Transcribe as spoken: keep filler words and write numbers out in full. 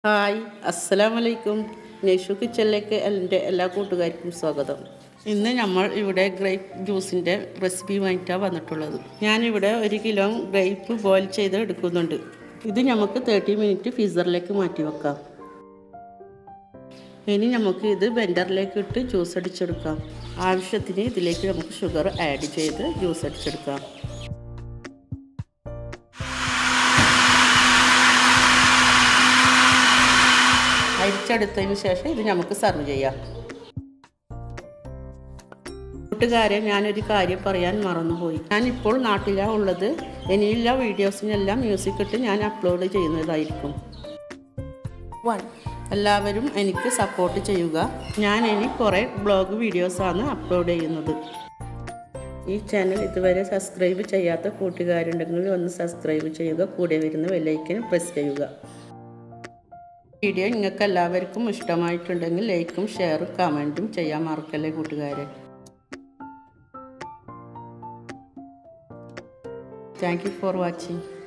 Hi അസ്സലാമു അലൈക്കും. നൈഷു കിച്ചണിലേക്ക് എൻ്റെ എല്ലാ കൂട്ടുകാർക്കും സ്വാഗതം. ഇന്ന് നമ്മൾ ഇവിടെ ഗ്രേപ്പ് ജ്യൂസിൻ്റെ റെസിപ്പിയുമായിട്ടാണ് വന്നിട്ടുള്ളത്. ഞാനിവിടെ ഒരു കിലോ ഗ്രേപ്പ് ബോയിൽ ചെയ്ത് എടുക്കുന്നുണ്ട്. ഇത് നമുക്ക് തേർട്ടി മിനിറ്റ് ഫ്രീസറിലേക്ക് മാറ്റി വെക്കാം. ഇനി നമുക്ക് ഇത് ബ്ലെൻഡറിലേക്ക് ഇട്ട് ജ്യൂസ് അടിച്ചെടുക്കാം. ആവശ്യത്തിന് ഇതിലേക്ക് നമുക്ക് ഷുഗർ ആഡ് ചെയ്ത് ജ്യൂസ് അടിച്ചെടുക്കാം. അരിച്ചെടുത്തതിന് ശേഷം ഇത് നമുക്ക് സെർവ് ചെയ്യാം. കൂട്ടുകാരെ, ഞാനൊരു കാര്യം പറയാൻ മറന്നുപോയി. ഞാനിപ്പോൾ നാട്ടിലാണ് ഉള്ളത്. ഇനിയുള്ള വീഡിയോസിനെല്ലാം മ്യൂസിക് ഇട്ട് ഞാൻ അപ്ലോഡ് ചെയ്യുന്നതായിരിക്കും. വൺ എല്ലാവരും എനിക്ക് സപ്പോർട്ട് ചെയ്യുക. ഞാൻ ഇനി കുറേ ബ്ലോഗ് വീഡിയോസാണ് അപ്ലോഡ് ചെയ്യുന്നത്. ഈ ചാനൽ ഇതുവരെ സബ്സ്ക്രൈബ് ചെയ്യാത്ത കൂട്ടുകാരുണ്ടെങ്കിൽ ഒന്ന് സബ്സ്ക്രൈബ് ചെയ്യുക. കൂടെ വരുന്ന ബെല്ലൈക്കൻ പ്രസ് ചെയ്യുക. വീഡിയോ നിങ്ങൾക്ക് എല്ലാവർക്കും ഇഷ്ടമായിട്ടുണ്ടെങ്കിൽ ലൈക്കും ഷെയറും കമൻറ്റും ചെയ്യാൻ മറക്കല്ലേ കൂട്ടുകാരെ. Thank you for watching.